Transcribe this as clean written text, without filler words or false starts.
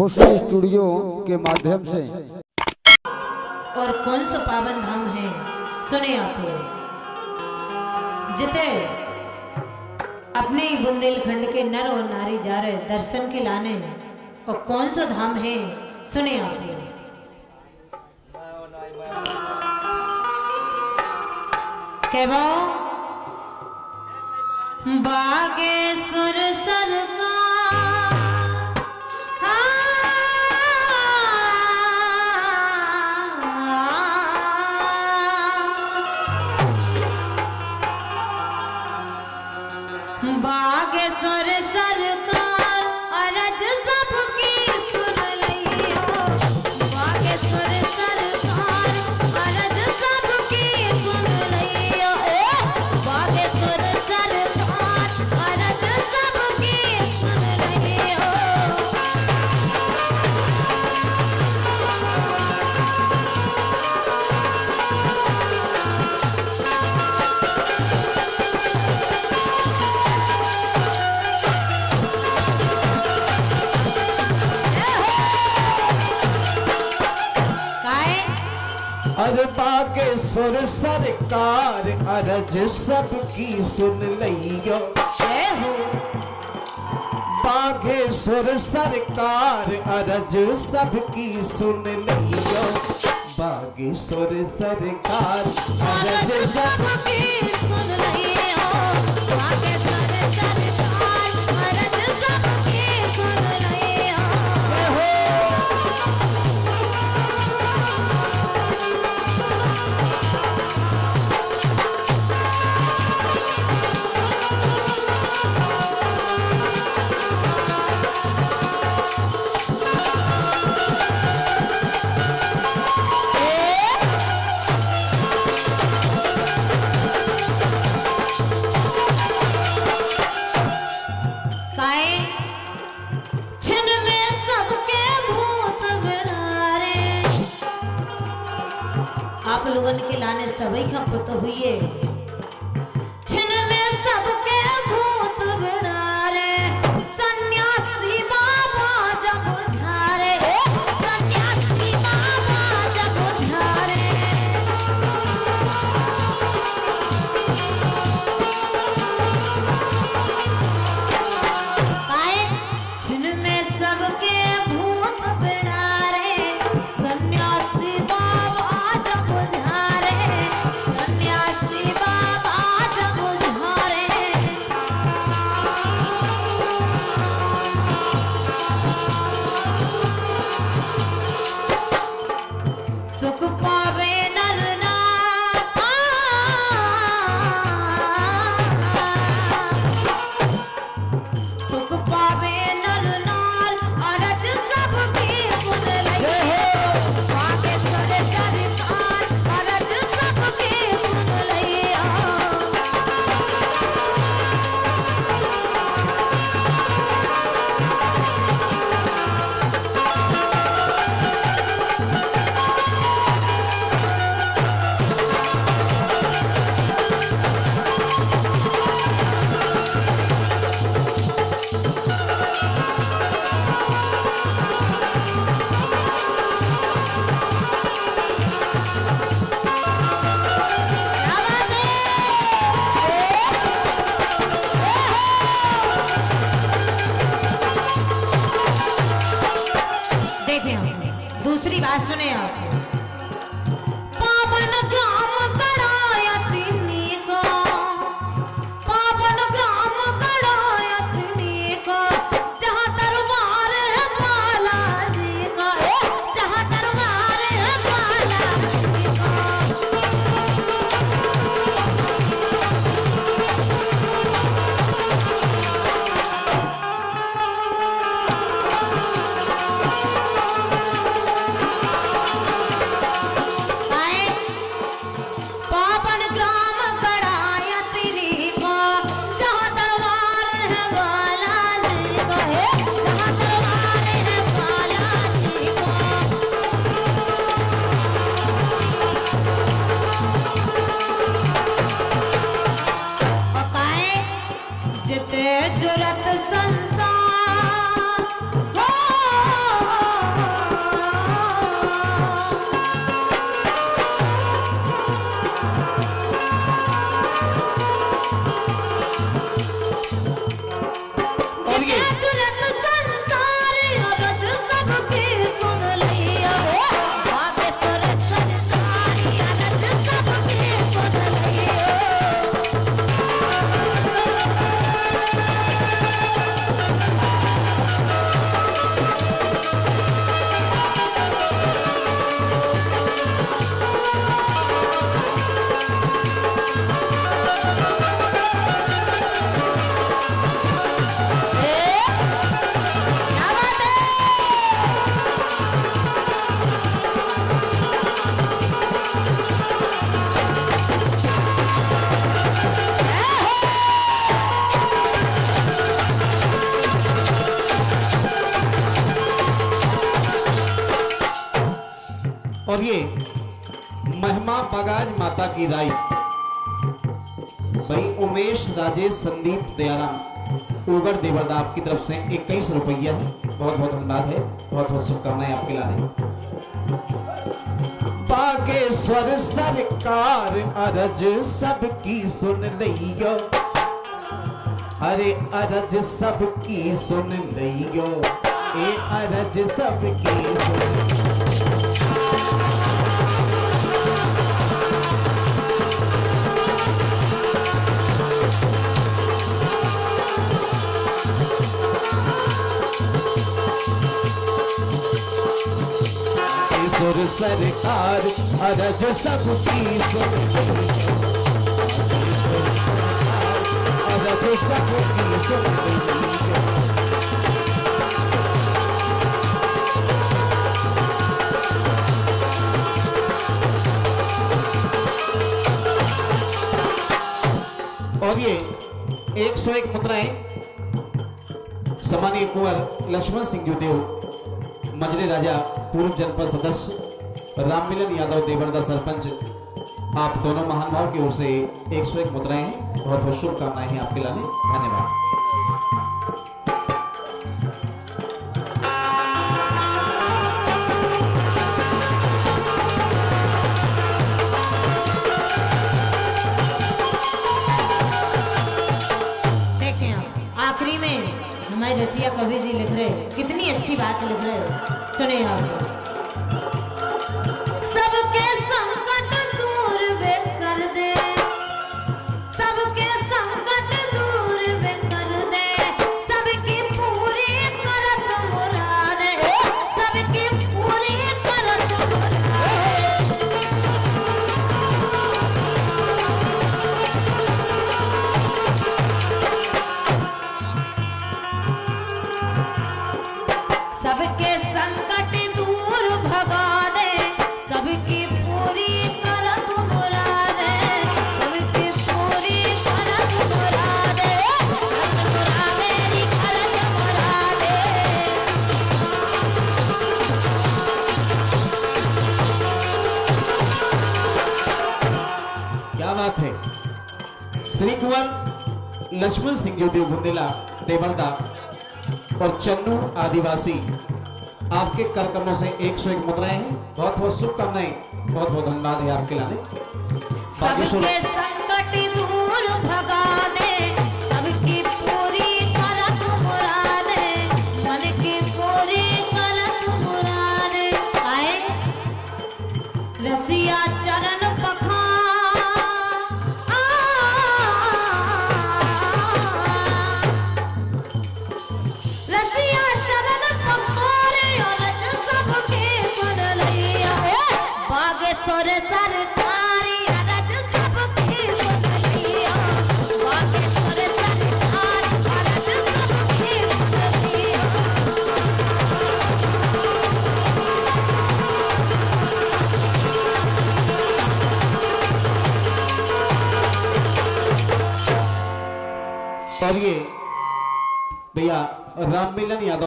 खुशी स्टूडियो के माध्यम से। और कौन सा पावन धाम है सुने आप जिते अपने बुंदेलखंड के नर और नारी जा रहे दर्शन के लाने। और कौन सा धाम है सुने आप कहवा बागेश्वर सरकार बागेश्वर सरकार अरज सबकी सुन लियो। बागेश्वर सरकार अरज सबकी सुन लियो। बागेश्वर सरकार अरज सबकी सुन लियो। अरे बागेश्वर सरकार अरज सबकी सुन लियो। बागेश्वर सरकार अरज सबकी सुन लियो। बागेश्वर सरकार अरज सबकी सुन लियो। बागेश्वर सरकार अरज सबकी सुन लियो। आप लोगन के लाने सभी का पता हुई है छिन में सबके भूत बिड़ारे। सन्यासी बाबा जब झारे सन्यासी बाबा जब झारे। आए छिन में सबके भूत बिड़ारे। सन्यासी बाबा जब झारे सन्यासी बाबा जब झारे। सुख पावे नर सुख पावे नर नार अरज सबकी सुन लियो। बागेश्वर सरकार अरज सबकी सुन लियो। देखें दूसरी बात सुने आप पावन ग्राम गड़ाया तिन्नी को। पावन ग्राम गड़ाया तिन्नी को। जहाँ दरबार है माला जी का। जहाँ दरबार है माला जी का। और ये महिमा बगाज माता की राई भाई उमेश राजेश संदीप दयाराम उगर देवरदा आपकी तरफ से 21 रुपया है। बहुत बहुत धन्यवाद है, बहुत बहुत शुभकामनाएं आपके लाने। बागेश्वर सरकार अरज सबकी सुन लियो, अरे अरज सबकी सुन लियो, ए अरज सबकी सुन। सुर सरकार अरज सबकी सुन लियो, अरज सबकी सुन लियो। और ये 101 मुद्राएं सम्मानीय कुंवर लक्ष्मण सिंह जोदेव मजरे राजा पूर्व जनपद सदस्य राममिलन यादव देवरदा सरपंच, आप दोनों महानुभाव की ओर से 101 मुद्राएं हैं। बहुत बहुत शुभकामनाएं हैं आपके लाने। धन्यवाद। देखें आप आखिरी में हमारे रसिया कवि जी लिख रहे, कितनी अच्छी बात लिख रहे। सुने आप। सबके संकट दूर वे कर दे, सबके संकट दूर वे कर दे, सबकी पूरी करत मुरादे, सबकी पूरी करत मुरादे। सबके संकट दूर भगा दे, सबकी पूरी करत मुरादे, सबकी पूरी करत मुरादे, मेरी करत मुरादे। क्या बात है। श्री कुंवर लक्ष्मण सिंह जोदेव बुंदेला देवरदा और चन्नू आदिवासी आपके कर कमों से 101 मुद्राएं हैं। बहुत बहुत शुभकामनाएं, बहुत बहुत धन्यवाद है आपके लाने। सबके संकट दूर भगा दे, सबकी पूरी करत मुरादे, मन की पूरी करत मुरादे। आए रसिया चरण पखार, रसिया चरण पखारे अरज सबके सुन लिया, बागेश्वर सरकारी अरज सबके सुन लिया, बागेश्वर सरकार अरज सबके सुन लिया। और ये भैया राममिलन यादव